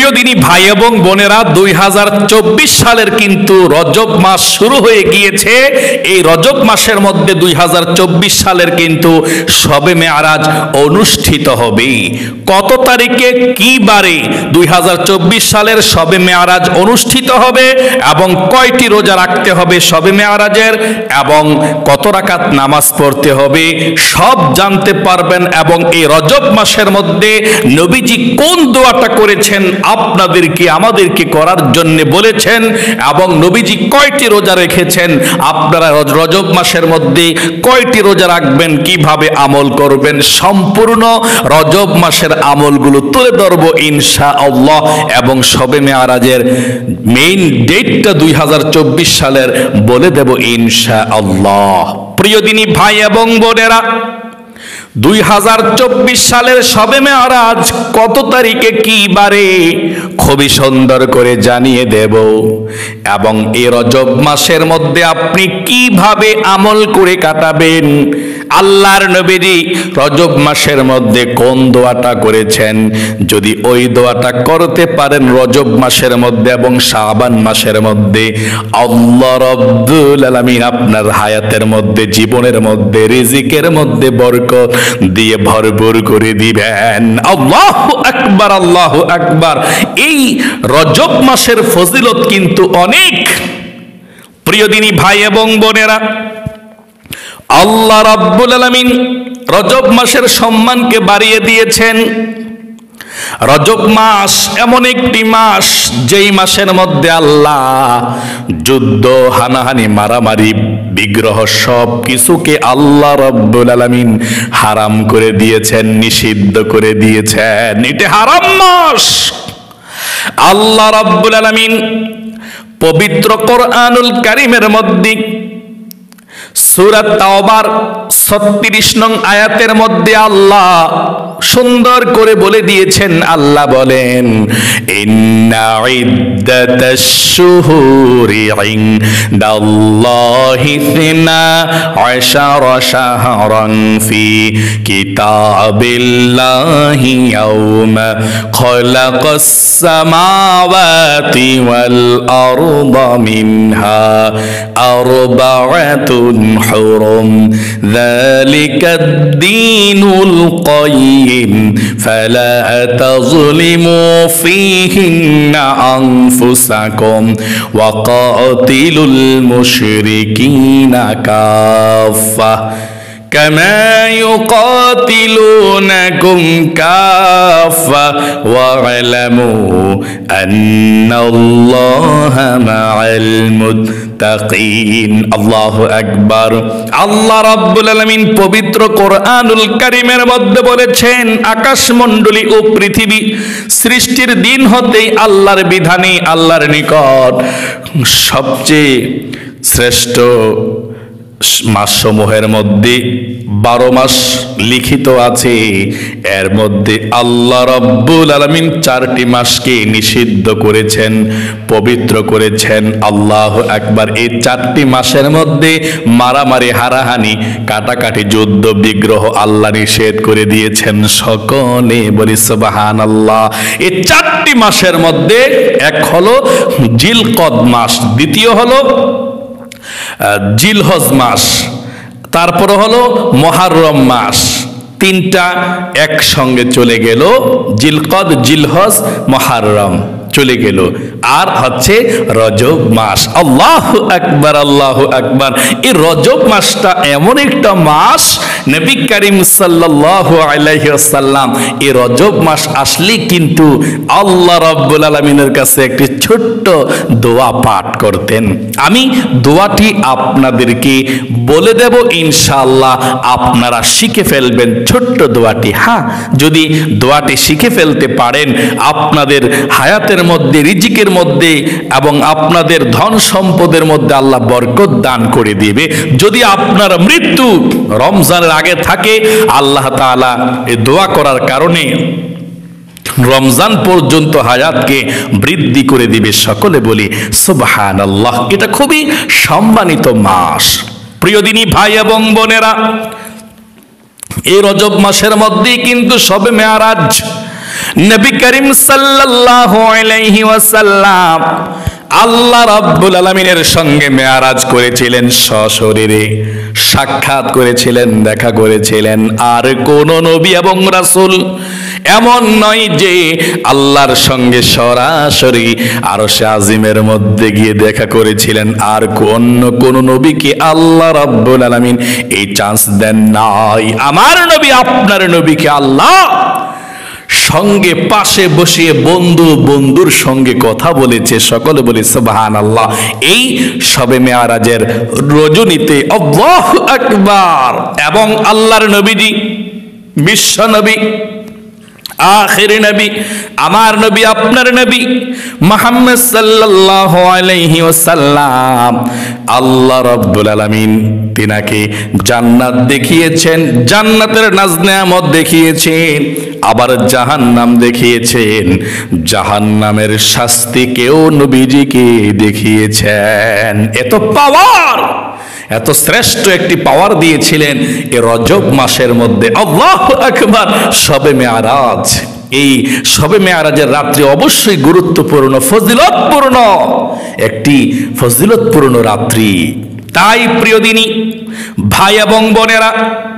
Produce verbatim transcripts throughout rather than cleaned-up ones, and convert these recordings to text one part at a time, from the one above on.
প্রিয় দিনী ভাই এবং বোনেরা, দুই হাজার চব্বিশ সালের কিন্তু রজব মাস শুরু হয়ে গিয়েছে। এই রজব মাসের মধ্যে দুই হাজার চব্বিশ সালের কিন্তু শবে মেয়ারাজ অনুষ্ঠিত হবে। কত তারিখে কি বারে দুই হাজার চব্বিশ সালের শবে মেয়ারাজ অনুষ্ঠিত হবে এবং কয়টি রোজা রাখতে হবে শবে মেয়ারাজের এবং কত রাকাত নামাজ পড়তে হবে সব জানতে পারবেন। এবং এই রজব মাসের মধ্যে নবীজি কোন দোয়াটা করেছেন আপনাদেরকে আমাদেরকে করার জন্য বলেছেন এবং নবীজি কয়টি রোজা রেখেছেন, আপনারা রজব মাসের মধ্যে কয়টি রোজা রাখবেন, কিভাবে আমল করবেন, সম্পূর্ণ রজব মাসের আমলগুলো তুলে ধরবো ইনশাআল্লাহ। এবং শবে মেয়ারাজের মেইন ডেটটা দুই হাজার চব্বিশ সালের বলে দেব ইনশাআল্লাহ। প্রিয় দিনী ভাই এবং বোনেরা, দুই হাজার চব্বিশ সালের শবে মেয়ারাজ কত তারিখে কি বারে খুবই সুন্দর করে জানিয়ে দেব। এবং এই রজব মাসের মধ্যে আপনি কিভাবে আমল করে কাটাবেন। আল্লাহর নবীজি রজব মাসের মধ্যে কোন দোয়াটা করেছেন, যদি ওই দোয়াটা করতে পারেন রজব মাসের মধ্যে এবং শাবান মাসের মধ্যে, আল্লাহ রাব্বুল আলামিন আপনার হায়াতের মধ্যে, জীবনের মধ্যে, রিজিকের মধ্যে বরকত দিয়ে ভরপুর করে দিবেন। আল্লাহু আকবার, আল্লাহু আকবার। এই রজব মাসের ফজিলত কিন্তু অনেক। প্রিয় দিনী ভাই এবং বোনেরা, আল্লাহ রাব্বুল আলামিন রজব মাসের সম্মানকে বাড়িয়ে দিয়েছেন। রজব মাস এমন একটি মাস যেই মাসের মধ্যে আল্লাহ যুদ্ধ, হানাহানি, মারামারি, বিগ্রহ সব কিছুকে আল্লাহ রাব্বুল আলামিন হারাম করে দিয়েছেন, নিষিদ্ধ করে দিয়েছেন। এটা হারাম মাস। আল্লাহ রাব্বুল আলামিন পবিত্র কোরআনুল কারীমের মধ্যে সূরা তাওবার ছত্রিশ নং আয়াতের মধ্যে আল্লাহ সুন্দর করে বলে দিয়েছেন। আল্লাহ বলেন, ইন্না ইদ্দাতাশ শুহুরি ইনদাল্লাহি ইসনা আশারা শাহরান ফি কিতাবিল্লাহি ইয়াওমা খালাকাস সামাওয়াতি ওয়াল আরদা মিনহা আরবাআতুন হুরুম যালিকা আদ-দীনুল কাইয়িম ফালা তাযলিমু ফীহিন্না আনফুসাকুম ওয়া কাতিলুল মুশরিকিনা কাফা কামা ইউকাতিলুনাকুম কাফা ওয়া'লামু আন্নাল্লাহা মা'আল মুত্তাকিন। আল্লাহু আকবার। আল্লাহ রাব্বুল আলামিন পবিত্র কোরআনুল কারীমের মধ্যে বলেছেন, আকাশমণ্ডলী ও পৃথিবী সৃষ্টির দিন হতেই আল্লাহর বিধানে, আল্লাহর নিকট সবচেয়ে শ্রেষ্ঠ মাসসমূহের মধ্যে বারো মাস লিখিত আছে। এর মধ্যে আল্লাহ রাব্বুল আলামিন চারটি মাসকে নিষিদ্ধ করেছেন, পবিত্র করেছেন। আল্লাহু আকবার। এই চারটি মাসের মধ্যে মারামারি, হারাহানি, কাটাকাটি, যুদ্ধ, বিগ্রহ আল্লাহ নিষেধ করে দিয়েছেন। সকলে বলি সুবহানাল্লাহ। এই চারটি মাসের মধ্যে এক হলো জিলকদ মাস, দ্বিতীয় হলো জিলহজ মাস, তারপর হলো মুহররম মাস। তিনটা একসঙ্গে চলে গেল, জিলকদ, জিলহজ, মুহররম চলে গেল, আর হচ্ছে রজব মাস। আল্লাহু আকবার, আল্লাহু আকবার। এই রজব মাসটা এমন একটা মাস, নবী করিম সাল্লাল্লাহু আলাইহি ওয়াসাল্লাম এই রজব মাস আসলে কিন্তু আল্লাহ রাব্বুল আলামিনের কাছে একটি ছোট্ট দোয়া পাঠ করতেন। আমি দোয়াটি আপনাদেরকে বলে দেব ইনশাআল্লাহ, আপনারা শিখে ফেলবেন ছোট্ট দোয়াটি। হ্যাঁ, যদি দোয়াটি শিখে ফেলতে পারেন, আপনাদের হায়াতের মধ্যে, রিজিকের মধ্যে এবং আপনাদের ধন সম্পদের মধ্যে আল্লাহ বরকত দান করে দিবে। যদি আপনার মৃত্যু রমজানের আগে থাকে, আল্লাহ তাআলা এই দোয়া করার কারণে রমজান পর্যন্ত হায়াতকে বৃদ্ধি করে দিবে। সকলে বলি সুবহানাল্লাহ। এটা খুবই সম্মানিত মাস। প্রিয় দিনী ভাই এবং বোনেরা, এই রজব মাসের মধ্যেই কিন্তু শবে মেয়ারাজ নবী করিম সাল্লাল্লাহু আলাইহি ওয়াসাল্লাম আল্লাহ রাব্বুল আলামিনের সঙ্গে মেরাজ করেছিলেন, সশরীরে সাক্ষাৎ করেছিলেন, দেখা করেছিলেন। আর কোন নবী এবং রাসূল এমন নয় যে আল্লাহর সঙ্গে সরাসরি আরশে আজিমের মধ্যে গিয়ে দেখা করেছিলেন। আর অন্য কোন নবীকে আল্লাহ রাব্বুল আলামিন এই চান্স দেন নাই। আমার নবী, আপনার নবীকে আল্লাহ সঙ্গে পাশে বসিয়ে বন্ধু বন্ধুর সঙ্গে কথা বলেছে। সকলে বলি সুবহানাল্লাহ। এই শবে মেরাজের রজনীতে আল্লাহু আকবার। এবং আল্লাহর নবীজি, বিশ্ব নবী, আখির নবী, আমার নবী, আপনার নবী মুহাম্মদ সাল্লাল্লাহু আলাইহি ওয়াসাল্লাম, আল্লাহ রাব্বুল আলামিন তিনাকে জান্নাত দেখিয়েছেন, জান্নাতের নাজ নেয়ামত দেখিয়েছেন, আবার জাহান্নাম দেখিয়েছেন, জাহান্নামের শাস্তিকেও নবীজিকে দেখিয়েছেন। এত পাওয়ার, এত শ্রেষ্ঠ একটি পাওয়ার দিয়েছিলেন এ রজব মাসের মধ্যে। আল্লাহু আকবার। শবে মেরাজ, এই শবে মেরাজের রাত্রি অবশ্যই গুরুত্বপূর্ণ, ফজিলতপূর্ণ একটি ফজিলতপূর্ণ রাত্রি। তাই প্রিয় দিনী ভাই এবং বোনেরা,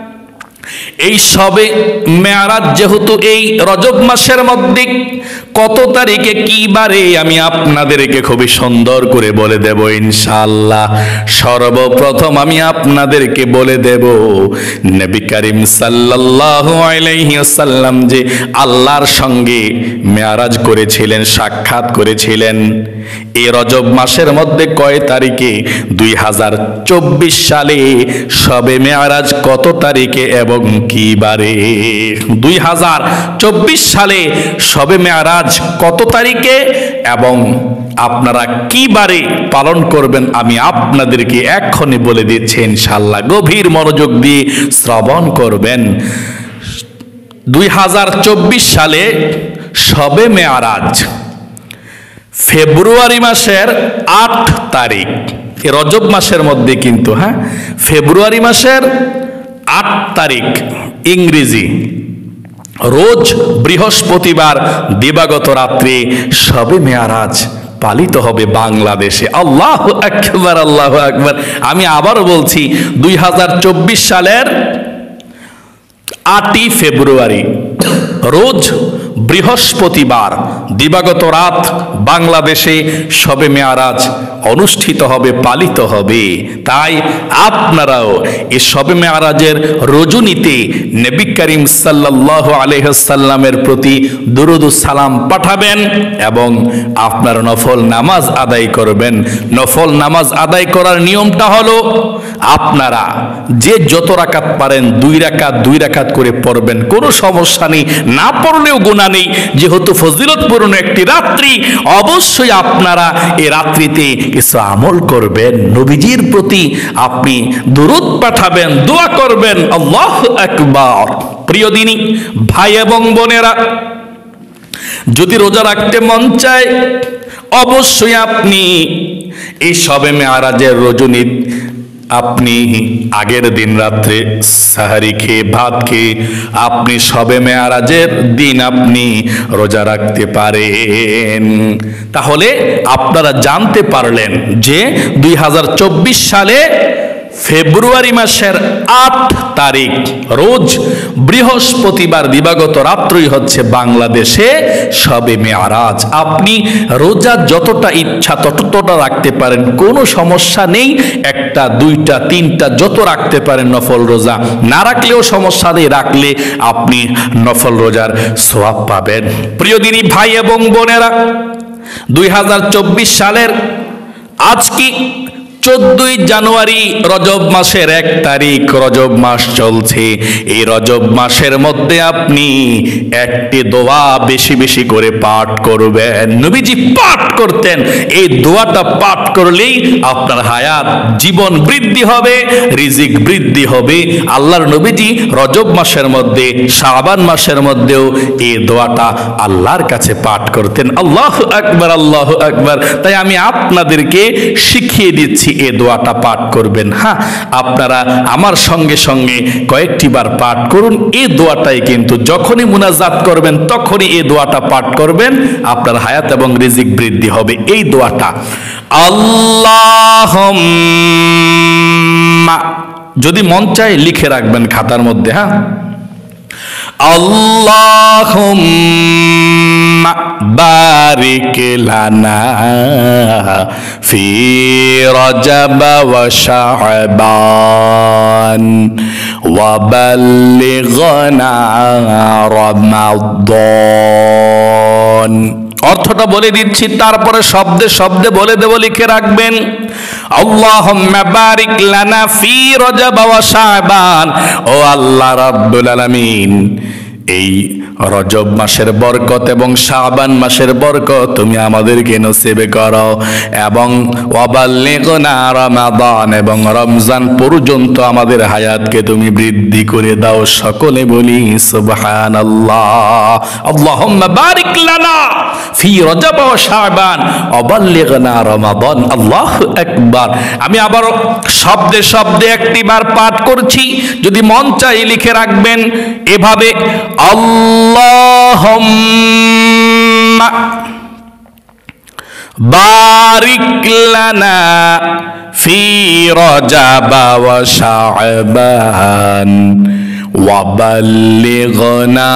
এই শবে মেরাজ যেহেতু এই রজব মাসের মধ্যে, কত তারিখে কি বারে আমি আপনাদেরকে খুবই সুন্দর করে বলে দেব ইনশাআল্লাহ। সর্বপ্রথম আমি আপনাদেরকে বলে দেব নবী করিম সাল্লাল্লাহু আলাইহি ওয়াসাল্লাম যে আল্লাহর সঙ্গে মেরাজ করেছিলেন, সাক্ষাৎ করেছিলেন, এই রজব মাসের মধ্যে কয় তারিখে? দুই হাজার চব্বিশ সালে শবে মেরাজ কত তারিখে এবং কি বারে? দুই হাজার চব্বিশ সালে শবে মেরাজ কত তারিখে এবং আপনারা কি বারে পালন করবেন আমি আপনাদেরকে এক্ষুনি বলে দিচ্ছি ইনশাআল্লাহ। গভীর মনোযোগ দিয়ে শ্রবণ করবেন। দুই হাজার চব্বিশ সালে শবে মেরাজ ফেব্রুয়ারি মাসের আট তারিখ, রজব মাসের মধ্যে কিন্তু, হ্যাঁ, ফেব্রুয়ারি মাসের আট তারিখ ইংরেজি রোজ বৃহস্পতিবার দিবাগত রাত্রে শবে মেরাজ পালিত হবে বাংলাদেশে। আল্লাহু আকবার, আল্লাহু আকবার। আমি আবারও বলছি, দুই হাজার চব্বিশ সালের আটই ফেব্রুয়ারি রোজ বৃহস্পতিবার দিবাগত রাত বাংলাদেশে শবে মেরাজ অনুষ্ঠিত হবে, পালিত হবে। তাই আপনারাও এই শবে মেরাজের রজনীতে নবী করিম সাল্লাল্লাহু আলাইহি ওয়াসাল্লামের প্রতি দুরূদ ও সালাম পাঠাবেন এবং আপনার নফল নামাজ আদায় করবেন। নফল নামাজ আদায় করার নিয়মটা হলো, আপনারা যে যত রাকাত পারেন দুই রাকাত দুই রাকাত করে পড়বেন, কোনো সমস্যা নেই, না পড়লেও গুনাহ নেই। যেহেতু ফজিলতপূর্ণ একটি রাত্রি, অবশ্যই আপনারা এই রাত্রিতে কিছু আমল করবেন, নবীজির প্রতি আপনি দুরূদ পাঠাবেন, দোয়া করবেন। আল্লাহু আকবার। প্রিয় দিনী ভাই এবং বোনেরা, যদি রোজা রাখতে মন চায়, অবশ্যই আপনি এই শবে মেরাজের রজনী আপনি আগের দিন রাত্রে সাহারি খেয়ে, ভাত খেয়ে আপনি শবে মেরাজের দিন আপনি রোজা রাখতে পারেন। তাহলে আপনারা জানতে পারলেন যে দুই হাজার চব্বিশ সালে ফেব্রুয়ারি মাসের আট তারিখ রোজ বৃহস্পতিবার দিবাগত রাত্রই হচ্ছে বাংলাদেশে শবে মেরাজ। আপনি রোজা যতটা ইচ্ছা ততটা রাখতে পারেন, কোনো সমস্যা নেই। একটা, দুইটা, তিনটা যত রাখতে পারেন নফল রোজা, না রাখলেও সমস্যা নেই, রাখলে আপনি নফল রোজার সওয়াব পাবেন। প্রিয় দিনী ভাই এবং বোনেরা, দুই হাজার চব্বিশ সালের আজ কি চোদ্দই জানুয়ারি, রজব মাসের এক তারিখ, রজব মাস চলছে। এই রজব মাসের মধ্যে আপনি একটি দোয়া বেশি বেশি করে পাঠ করবেন। নবীজি পাঠ করতেন, এই দোয়াটা পাঠ করলেই আপনার হায়াত, জীবন বৃদ্ধি হবে, রিজিক বৃদ্ধি হবে। আল্লাহর নবীজি রজব মাসের মধ্যে, শাবান মাসের মধ্যেও এই দোয়াটা আল্লাহর কাছে পাঠ করতেন। আল্লাহু আকবার, আল্লাহু আকবার। তাই আমি আপনাদেরকে শিখিয়ে দিচ্ছি দিচ্ছি, এ দোয়াটা পাঠ করবেন। হ্যাঁ, আপনারা আমার সঙ্গে সঙ্গে কয়েকটি বার পাঠ করুন। এই দোয়াটাই কিন্তু যখনই মুনাজাত করবেন তখনই এই দোয়াটা পাঠ করবেন, আপনার হায়াত এবং রিজিক বৃদ্ধি হবে। এই দোয়াটা আল্লাহুম্মা, যদি মন চায় লিখে রাখবেন খাতার মধ্যে। হ্যাঁ, আল্লাহুম্মা বারিক লানা ফি রজব ওয়া শাবান ওয়া বাল্লিগনা রমাদান। অর্থটা বলে দিচ্ছি, তারপরে শব্দে শব্দে বলে দেব, লিখে রাখবেন। আল্লাহুম্মা বারিক লানা ফি রজব ওয়া শাবান, ও আল্লাহ রাব্বুল আলামিন, এই রজব মাসের বরকত এবং শাবান মাসের বরকত তুমি আমাদেরকে নসিব করো, এবং ওয়াবাল্লিগনা রমাদান, এবং রমজান পর্যন্ত আমাদের হায়াতকে তুমি বৃদ্ধি করে দাও। সকলে বলি সুবহানাল্লাহ। আল্লাহুম্মা বারিক লানা ফি রজব ওয়া শাবান ওয়াবাল্লিগনা রমাদান। আল্লাহু আকবার। আমি আবার শব্দে শব্দে একটিবার পাঠ করছি, যদি মন চাই লিখে রাখবেন এভাবে। আল্লাহুম্মা বারিক লানা ফি রজব ওয়া শাবান ওয়া বাল্লিগনা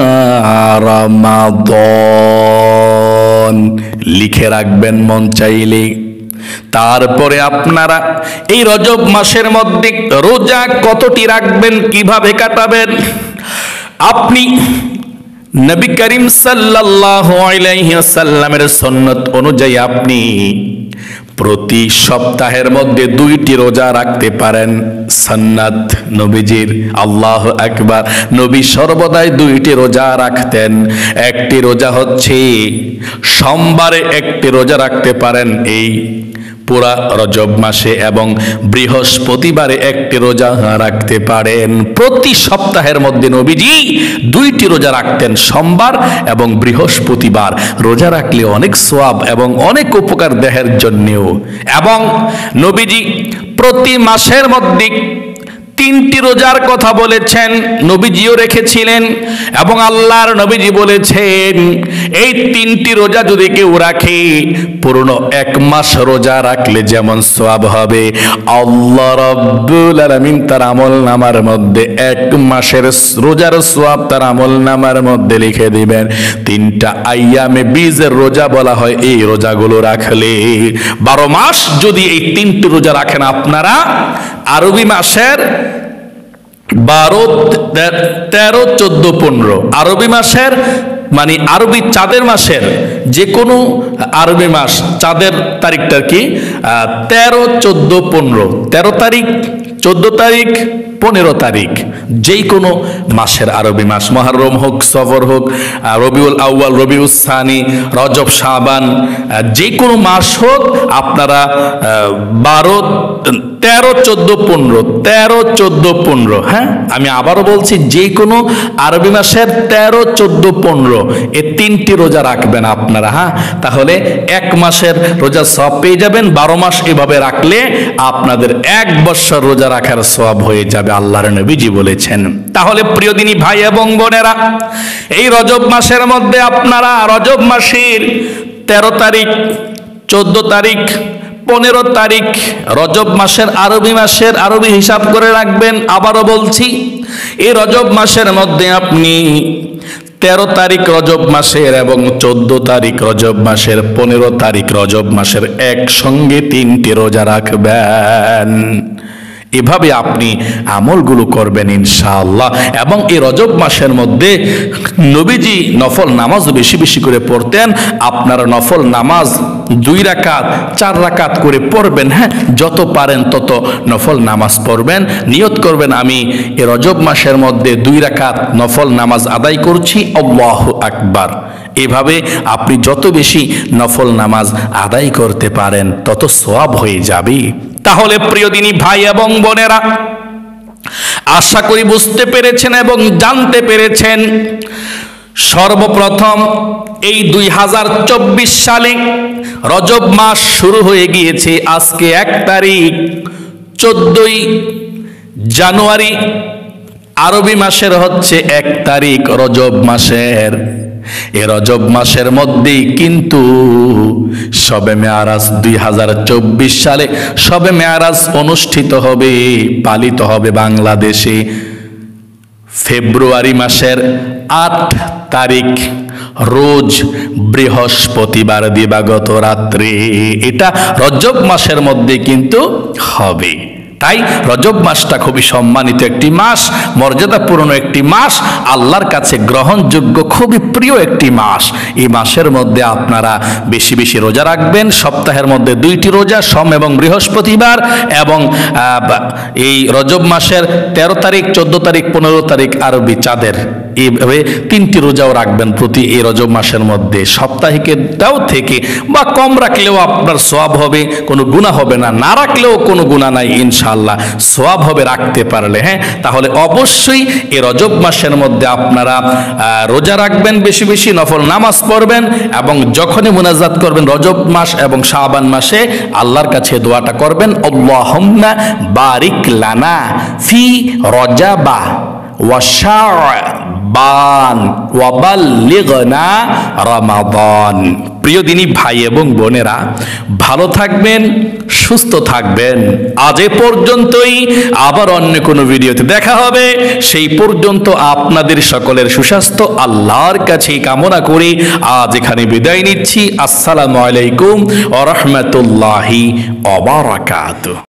রমাদান। লিখে রাখবেন মন চাইলে। তারপরে আপনারা এই রজব মাসের মধ্যে রোজা কতটি রাখবেন, কিভাবে কাটাবেন? আপনি নবী করিম সাল্লাল্লাহু আলাইহি ওয়াসাল্লামের সুন্নাত অনুযায়ী আপনি প্রতি সপ্তাহের মধ্যে দুইটি রোজা রাখতে পারেন। সুন্নাত নবীজির। আল্লাহু আকবার। নবী সর্বদাই দুইটি রোজা রাখতেন। একটি রোজা হচ্ছে সোমবারে একটি রোজা রাখতে পারেন এই পুরা রজব মাসে, এবং বৃহস্পতিবারে একটি রোজা রাখতে পারেন। প্রতি সপ্তাহের মধ্যে নবীজি দুইটি রোজা রাখতেন, সোমবার এবং বৃহস্পতিবার। রোজা রাখলে অনেক সওয়াব এবং অনেক উপকার দেহের জন্যেও। এবং নবীজি প্রতি মাসের মধ্যে তিনটি রোজার কথা বলেছেন, নবীজিও রেখেছিলেন, এবং আল্লাহর নবীজি বলেছেন এই তিনটি রোজা যদি কেউ রাখে, পুরনো এক মাস রোজা রাখলে যেমন সওয়াব হবে, আল্লাহ রাব্বুল আলামিন তার আমলনামার মধ্যে এক মাসের রোজার সওয়াব তার আমলনামার মধ্যে লিখে দিবেন। তিনটা আইয়ামে বীজের রোজা বলা হয় এই রোজাগুলো রাখলে। বারো মাস যদি এই তিনটি রোজা রাখেন আপনারা, আরবি মাসের বারো তেরো চোদ্দ পনেরো, আরবি মাসের মানে আরবি চাঁদের মাসের যে কোনো আরবি মাস চাঁদের তারিখটা কি তেরো চোদ্দ পনেরো, তেরো তারিখ চোদ্দ তারিখ পনেরো তারিখ, যেই কোনো মাসের আরবি মাস, মুহররম হোক, সফর হোক, রবিউল আউয়াল, রবিউল সানি, রজব, শাবান, যে কোনো মাস হোক, আপনারা বারো তেরো চোদ্দ পনেরো, তেরো চোদ্দ পনেরো। হ্যাঁ, আমি আবারও বলছি, যে কোনো আরবি মাসের তেরো চোদ্দ পনেরো এই তিনটি রোজা রাখবেন আপনারা। হ্যাঁ, তাহলে এক মাসের রোজা সওয়াব পেয়ে যাবেন। বারো মাস এভাবে রাখলে আপনাদের এক বছর রোজা রাখার সওয়াব হয়ে যাবে, আল্লাহর নবীজি বলেছেন। তাহলে প্রিয় দিনী ভাই এবং বোনেরা, এই রজব মাসের মধ্যে আপনারা রজব মাসের তেরো তারিখ, চোদ্দ তারিখ, পনেরো তারিখ রজব মাসের আরবি মাসের আরবি হিসাব করে রাখবেন। আবারও বলছি, এই রজব মাসের মধ্যে আপনি তেরো তারিখ রজব মাসের এবং চোদ্দ তারিখ রজব মাসের, পনেরো তারিখ রজব মাসের একসঙ্গে তিনটি রোজা রাখবেন। এভাবে আপনি আমলগুলো করবেন ইনশাআল্লাহ। এবং এই রজব মাসের মধ্যে নবীজি নফল নামাজও বেশি বেশি করে পড়তেন। আপনারা নফল নামাজ দুই রাকাত, চার রাকাত করে পড়বেন। হ্যাঁ, যত পারেন তত নফল নামাজ পড়বেন। নিয়ত করবেন আমি এই রজব মাসের মধ্যে দুই রাকাত নফল নামাজ আদায় করছি, আল্লাহু আকবার। এভাবে আপনি যত বেশি নফল নামাজ আদায় করতে পারেন তত সওয়াব হয়ে যাবে। তাহলে প্রিয় দিনী ভাই এবং বোনেরা, আশা করি বুঝতে পেরেছেন এবং জানতে পেরেছেন। সর্বপ্রথম এই দুই হাজার চব্বিশ সালে রজব মাস শুরু হয়ে গিয়েছে। আজকে এক তারিখ, চোদ্দই জানুয়ারি, আরবি মাসের হচ্ছে এক তারিখ রজব মাসের। এ রজব মাসের মধ্যেই কিন্তু শবে মেয়ারাজ দুই হাজার চব্বিশ সালে শবে মেয়ারাজ অনুষ্ঠিত হবে, পালিত হবে বাংলাদেশে ফেব্রুয়ারি মাসের আট তারিখ রোজ বৃহস্পতিবার দিবাগত রাত্রে। এটা রজব মাসের মধ্যে কিন্তু হবে। তাই রজব মাসটা খুবই সম্মানিত একটি মাস, মর্যাদাপূর্ণ একটি মাস, আল্লাহর কাছে গ্রহণযোগ্য খুবই প্রিয় একটি মাস। এই মাসের মধ্যে আপনারা বেশি বেশি রোজা রাখবেন। সপ্তাহের মধ্যে দুইটি রোজা, সোম এবং বৃহস্পতিবার, এবং এই রজব মাসের তেরো তারিখ, চোদ্দ তারিখ, পনেরো তারিখ আরবি চাঁদের, এইভাবে তিনটি রোজাও রাখবেন প্রতি এই রজব মাসের মধ্যে। সাপ্তাহিকটাও থেকে বা কম রাখলেও আপনার সওয়াব হবে, কোনো গুনাহ হবে না। না রাখলেও কোনো গুনাহ নাই, ইনশাআল্লাহ সওয়াব হবে রাখতে পারলে। হ্যাঁ, তাহলে অবশ্যই এই রজব মাসের মধ্যে আপনারা রোজা রাখবেন, বেশি বেশি নফল নামাজ পড়বেন, এবং যখনই মুনাজাত করবেন রজব মাস এবং শাবান মাসে আল্লাহর কাছে দোয়াটা করবেন, আল্লাহুম্মা বারিক লানা ফি রজাবা ওয়া শাবান ওয়া বাল্লিগনা রমাদান। প্রিয় দিনী ভাই এবং বোনেরা, ভালো থাকবেন, সুস্থ থাকবেন। আজ এ পর্যন্তই, আবার অন্য কোনো ভিডিওতে দেখা হবে। সেই পর্যন্ত আপনাদের সকলের সুস্বাস্থ্য আল্লাহর কাছে কামনা করি আজ এখানে বিদায় নিচ্ছি। আসসালামু আলাইকুম ওয়া রাহমাতুল্লাহি ওয়া বারাকাতুহু।